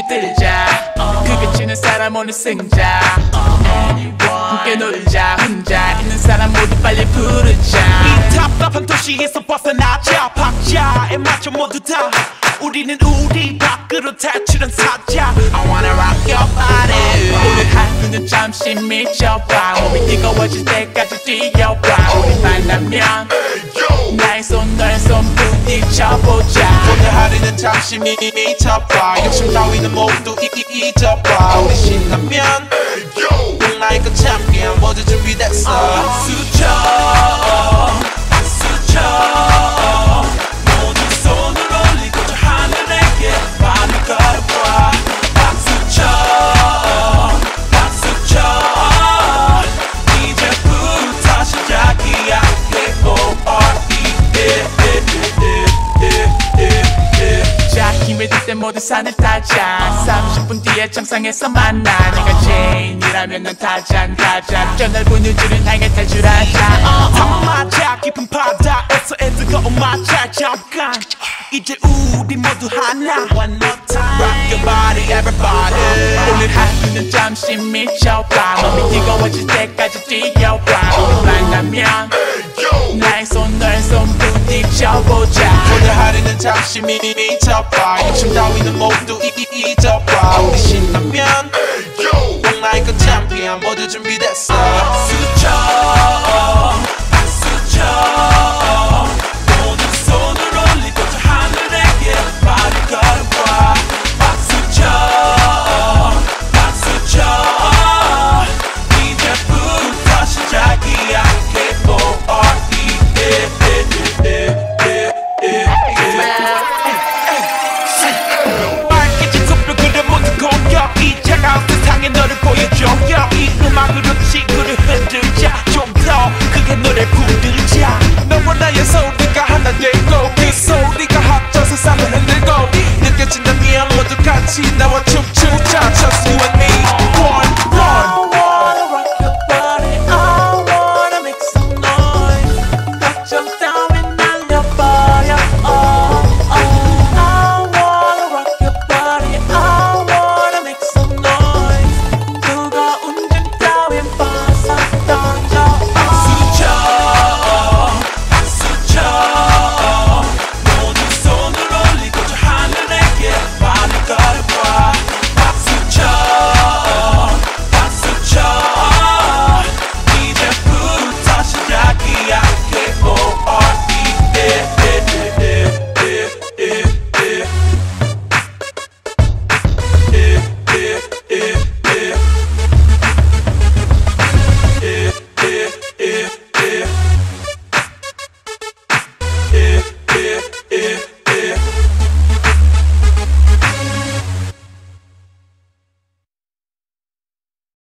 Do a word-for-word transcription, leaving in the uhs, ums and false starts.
들자. 크게 치는 사람 오늘 승자. 함께 놀자. 혼자 있는 사람 모두 빨리 부르자. 이 답답한 도시에서 벗어나자. 박자에 맞춰 모두 다 우리는 우리 밖으로 탈출한 사자. I wanna rock your body. 오늘 하루는 잠시 미쳐봐. 몸이 뜨거워질 때까지 뛰어봐. 우리 만나면 나의 손 너의 손 부딪혀보자. 오늘 하루는 잠시 미, 미쳐봐. 욕심 따위는 모두 이, 이, 잊어봐. 우리 신나면 꼭 나의 그 챔피언 모두 준비됐어. 수쳐 수쳐 모두 손을 올리고 저 하늘에게 발을 걸어봐. 박수쳐 박수쳐 이제부터 시작이야. 자 힘을 들 때 모두 산을 타자. 삼십 분 뒤에 정상에서 만나. 내가 제인이라면 넌 타잔 가자. 저 넓은 우주를 향해 탈출하자. 다 맞아 깊은 바다에서 뜨거운 마찰 잠깐. 이제 우리 모두 하나. One more time. Rock your body everybody. 오늘 하루는 잠시 미쳐봐. 몸이 뜨거워질 때까지 뛰어봐. 우리 만나면 나의 손 너의 손 부딪혀보자. 오늘 하루는 잠시 미, 미쳐봐. 욕심 따위는 모두 이, 이, 잊어봐. 우리 신나면 꼭 나의 그 챔피언 모두 준비됐어. 수쳐 수쳐 모두 손을 올리고 저 하늘에게 발을 걸어봐. 박수쳐 박수쳐 이제부터 시작이야. 빨개진 숲을 그려 모두 공격. 이 차가운 세상에 너를 보여줘. 이 음악으로 지구를 흔들자. 좀 더 크게 노래 부르자. 너와 나의 소리가 하나 되고 그 소리가 합쳐 세상을 흔들고 느껴진다면 모두 같이 나와